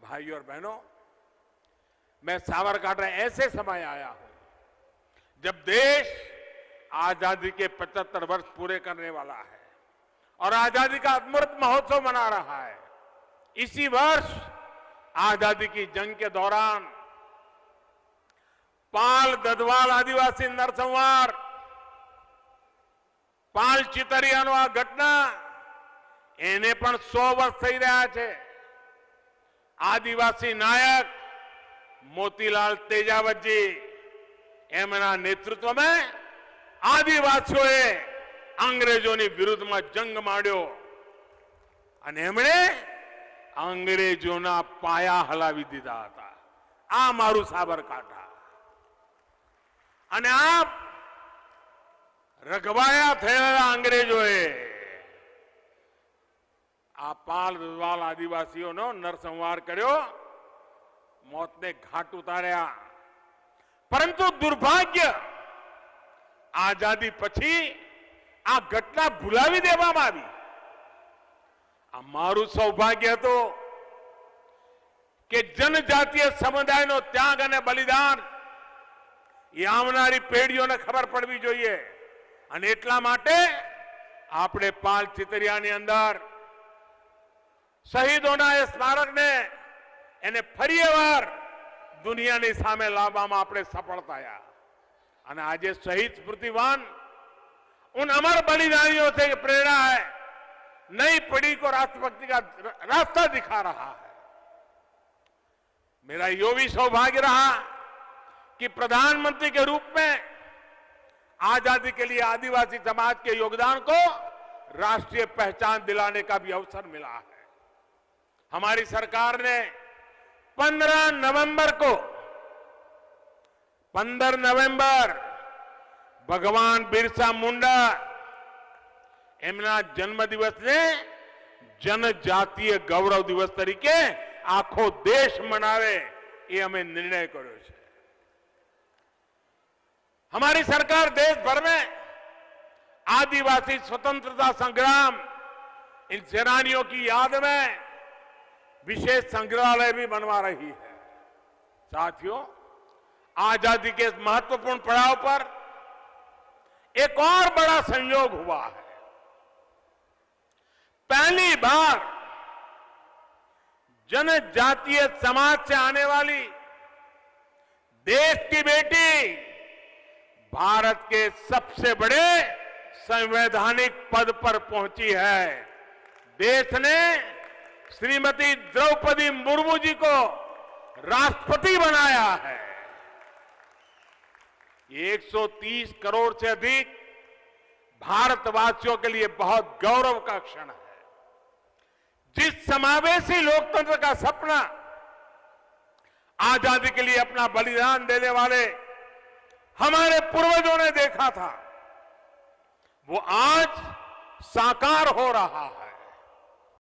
भाइयों और बहनों, मैं साबरकांठा ऐसे समय आया हूं जब देश आजादी के 75 वर्ष पूरे करने वाला है और आजादी का अमृत महोत्सव मना रहा है। इसी वर्ष आजादी की जंग के दौरान पाल गढ़वाल आदिवासी नरसंहार, पाल चितरियानो आ घटना એને પણ 100 વર્ષ થઈ રહ્યા છે। આદિવાસી નાયક મોતીલાલ તેજાવતજી એમના નેતૃત્વમાં આદિવાસીઓએ અંગ્રેજોની વિરુદ્ધમાં જંગ માંડ્યો અને એમણે અંગ્રેજોના પાયા હલાવી દીધા હતા। આ મારું સાબરકાંઠા અને આ રઘવાયા થયેલા અંગ્રેજોએ આ પાલ ગઢવાલ આદિવાસીઓનો નરસંહાર કર્યો, મોતને ઘાટ ઉતાર્યા। પરંતુ દુર્ભાગ્ય આઝાદી પછી આ ઘટના ભૂલાવી દેવામાં આવી। આ મારું સૌભાગ્ય હતું કે જનજાતીય સમુદાયનો ત્યાગ અને બલિદાન એ આવનારી પેઢીઓને ખબર પડવી જોઈએ અને એટલા માટે આપણે પાલ ચિતરિયાની અંદર શહીદોના એ સ્મારકને એને ફરી એકવાર દુનિયાની સામે લાવવામાં આપણે સફળ થયા અને આજે શહીદ સ્મૃતિવાન उन अमर बलिदानियों से प्रेरणा है, नई पीढ़ी को राष्ट्रभक्ति का रास्ता दिखा रहा है। मेरा यो भी सौभाग्य रहा कि प्रधानमंत्री के रूप में आजादी के लिए आदिवासी समाज के योगदान को राष्ट्रीय पहचान दिलाने का भी अवसर मिला है। हमारी सरकार ने 15 नवंबर भगवान बिरसा मुंडा एमना जन्मदिवस ने जनजातीय गौरव दिवस तरीके आखो देश मनावे ये हमें निर्णय कर्यो छे। हमारी सरकार देश भर में आदिवासी स्वतंत्रता संग्राम इन सेनानियों की याद में विशेष संग्रहालय भी बनवा रही है। साथियों, आजादी के इस महत्वपूर्ण पड़ाव पर एक और बड़ा संयोग हुआ है। पहली बार जनजातीय समाज से आने वाली देश की बेटी भारत के सबसे बड़े संवैधानिक पद पर पहुंची है। देश ने श्रीमती द्रौपदी मुर्मू जी को राष्ट्रपति बनाया है। 130 करोड़ से अधिक भारतवासियों के लिए बहुत गौरव का क्षण है। जिस समावेशी लोकतंत्र का सपना आजादी के लिए अपना बलिदान देने वाले हमारे पूर्वजों ने देखा था, वो आज साकार हो रहा है।